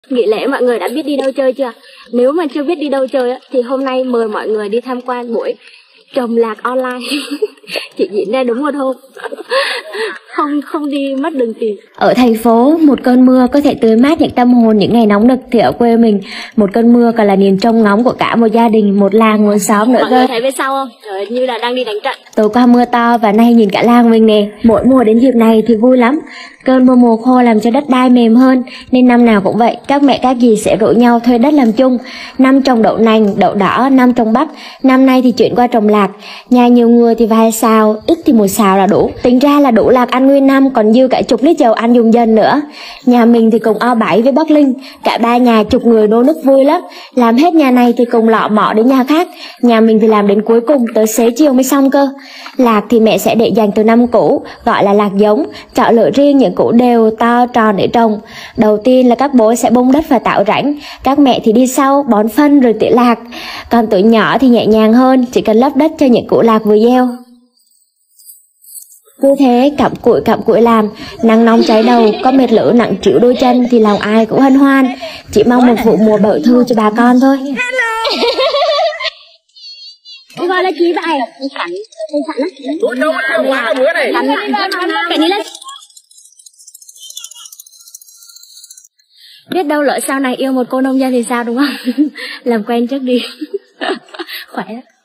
Nghỉ lễ mọi người đã biết đi đâu chơi chưa? Nếu mà chưa biết đi đâu chơi thì hôm nay mời mọi người đi tham quan buổi trồng lạc online. Chị diễn ra đúng một hôm. Không đi mất đường tìm. Ở thành phố, một cơn mưa có thể tưới mát những tâm hồn những ngày nóng nực, thì ở quê mình, một cơn mưa còn là niềm trông ngóng của cả một gia đình, một làng, một xóm nữa cơ. Mọi người thấy phía sau không? Trời, như là đang đi đánh trận. Tối qua mưa to và nay nhìn cả làng mình nè. Mỗi mùa đến dịp này thì vui lắm. Cơn mưa mùa khô làm cho đất đai mềm hơn, nên năm nào cũng vậy, các mẹ các dì sẽ rủ nhau thuê đất làm chung. Năm trồng đậu nành, đậu đỏ, năm trồng bắp. Năm nay thì chuyển qua trồng lạc. Nhà nhiều người thì vài xào, ít thì một xào là đủ. Tính ra là đủ lạc ăn nguyên năm, còn dư cả chục lít dầu ăn dùng dần nữa. Nhà mình thì cùng O7 với Bắc Linh, cả ba nhà chục người nô nức vui lắm. Làm hết nhà này thì cùng lọ mọ đến nhà khác. Nhà mình thì làm đến cuối cùng, tới xế chiều mới xong cơ. Lạc thì mẹ sẽ để dành từ năm cũ, gọi là lạc giống, chọn lựa riêng những củ đều to tròn để trồng. Đầu tiên là các bố sẽ bông đất và tạo rãnh, các mẹ thì đi sau bón phân rồi tỉa lạc. Còn tụi nhỏ thì nhẹ nhàng hơn, chỉ cần lấp đất cho những củ lạc vừa gieo. Cứ thế cặm cụi làm, nắng nóng cháy đầu, có mệt lử nặng trĩu đôi chân thì lòng ai cũng hân hoan. Chỉ mong một vụ mùa bội thu cho bà con thôi. Cái gọi là chí vậy? Cái này là biết đâu lỡ sau này yêu một cô nông dân thì sao đúng không? Làm quen trước đi. Khỏe lắm.